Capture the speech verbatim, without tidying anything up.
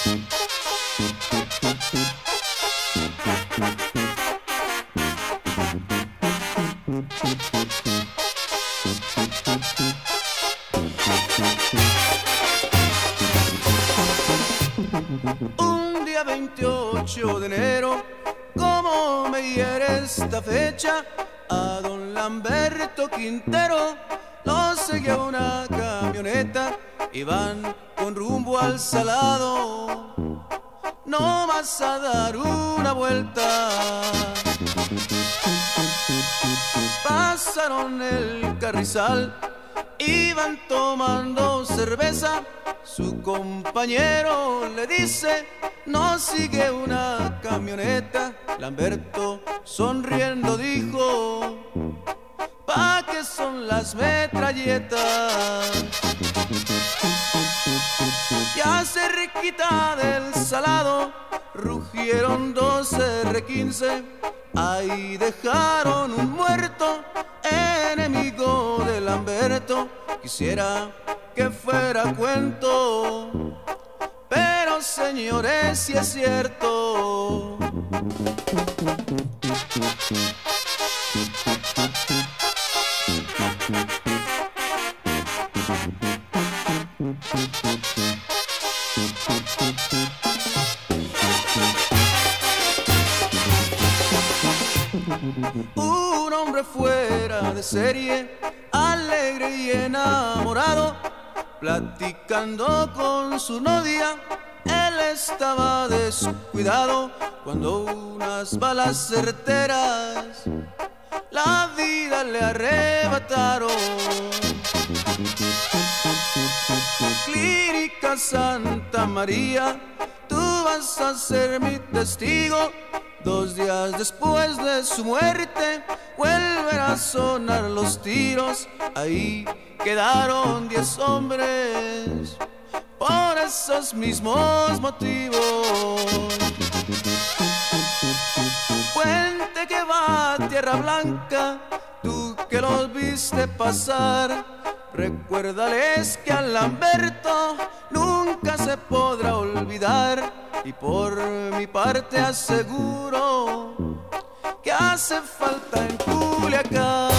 Un día veintiocho de enero, como me hiere esta fecha, a don Lamberto Quintero lo seguía una camioneta, iban con rumbo al Salado, no más a dar una vuelta. Pasaron el Carrizal, iban tomando cerveza. Su compañero le dice: no sigue una camioneta. Lamberto sonriendo dijo: ¿pa' qué son las metralletas? Ya cerquita del Salado rugieron dos erre quince, ahí dejaron un muerto, enemigo de Lamberto. Quisiera que fuera cuento, pero señores, si es cierto. Un hombre fuera de serie, alegre y enamorado, platicando con su novia, él estaba descuidado cuando unas balas certeras la vida le arrebataron. Clínica Santa María, tú vas a ser mi testigo. Dos días después de su muerte vuelven a sonar los tiros. Ahí quedaron diez hombres por esos mismos motivos. Puente que va a Tierra Blanca, tú que los viste pasar, recuérdales que a Lamberto nunca se podrá olvidar. Y por mi parte aseguro que hace falta en Culiacán.